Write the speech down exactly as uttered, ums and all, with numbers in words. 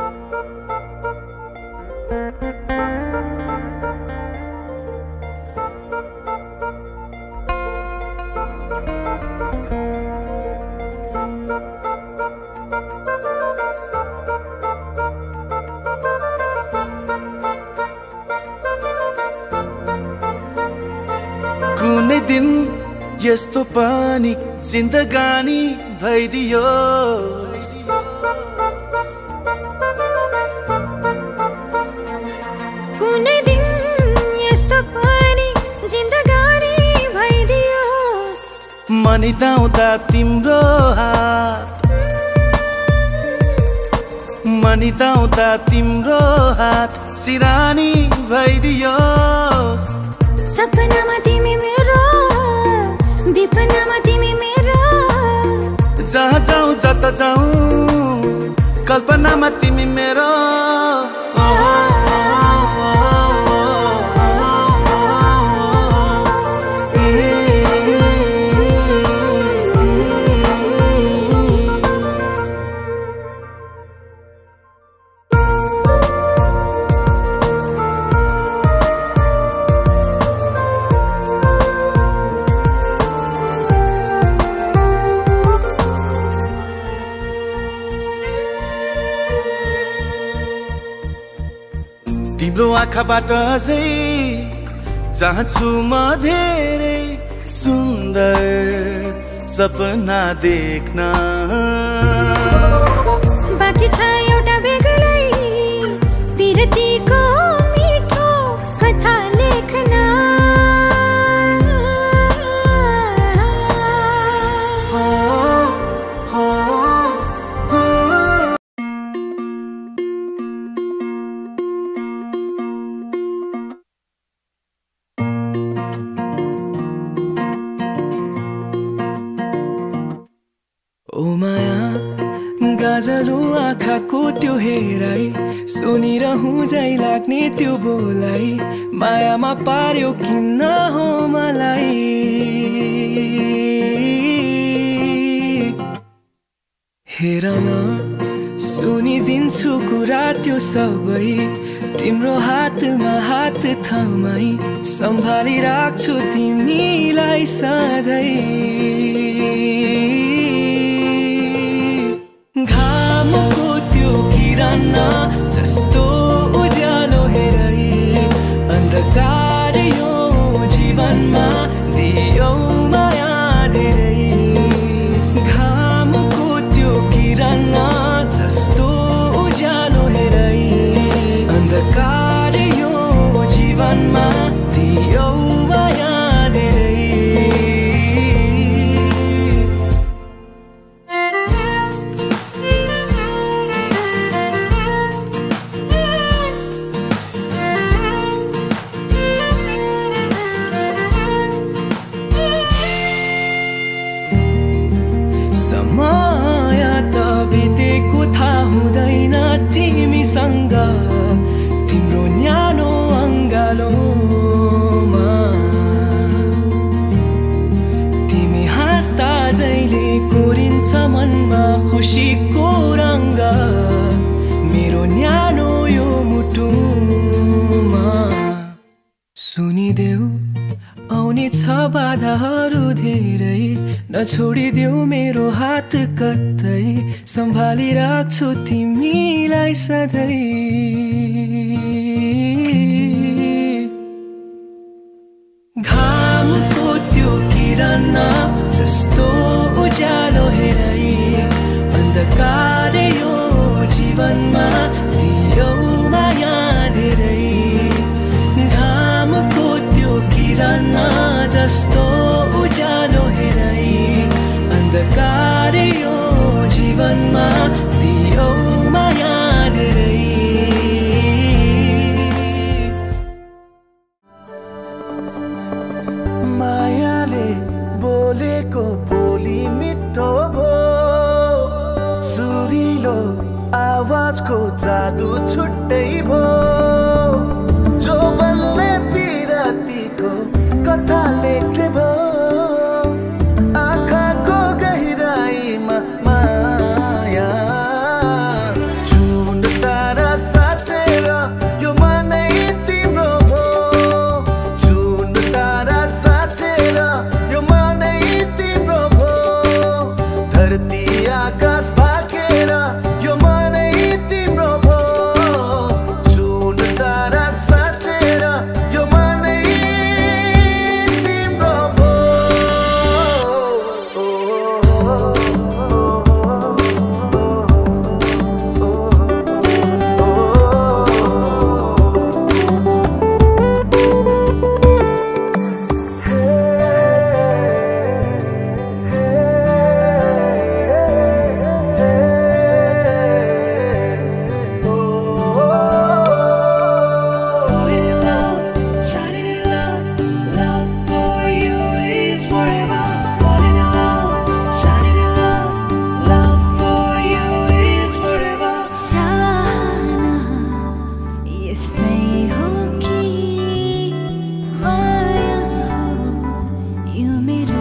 कुनै दिन यस्तो पनि जिन्दगानी भइदियोस्। कुनै दिन यस्तो पनि जिन्दगानी भइदियोस्। मनिदाउँदा तिम्रो हात मनिदाउँदा तिम्रो हात सिरानी भइदियोस्। सपनामा तिमी मेरो, विपनामा तिमी मेरो, जहाँ जाऊँ जता जाऊँ कल्पनामा तिमी मेरो। तिम्रो आँखाबाट अझै चाहन्छु म धेरै सुन्दर सपना देख्न। बाँकी छ एउटा बेग्लै पिरतीको मिठो कथा लेख्न। ओ माया गाजलो आँखाको त्यो हेराई, सुनिरहँ झै लाग्ने त्यो बोलाई, मायामा पार्यो किन हो मलाई। हेर न सुनिदिन्छु कुरा त्यो सबै, तिम्रो हातमा हात थमाई सम्भाली राख्छु तिमीलाई सधैँ। घामको त्यो किरण जस्तो उज्यालो हेरै, अन्धकार यो जीवनमा दियौ माया धेरै। घामको त्यो किरण जस्तो उज्यालो हेरै, अन्धकार यो जीवनमा दियौ माया धेरै। समय त बितेको थाहा हुँदैन तिमीसँग, तिम्रो न्यानो अङ्गालोमा। तिमी हाँस्दा जहिले कोरिन्छ मनमा खुसीको रङ्ग, मेरो न्यानो यो मुटुमा। सुनिदेऊ आउने छ बाधाहरू धेरै, नछोडिदेऊ मेरो हात कतै, सम्भाली राख्छु तिमीलाई सधैँ। घामको त्यो किरण जस्तो उज्यालो हेरै, अन्धकार यो जीवनमा दियौ माया धेरै। घामको त्यो किरण जस्तो उज्यालो हेरै, अन्धकार यो जीवनमा दियौ माया धेरै। मायाले बोलेको बोली मिठो भो, सुरिलो आवाजको जादु छुट्टै भो। जो बल्ले पिरतीको कथा लेख्ने भो, आँखाको गहिराईमा माया छुट्दा थियो मेरो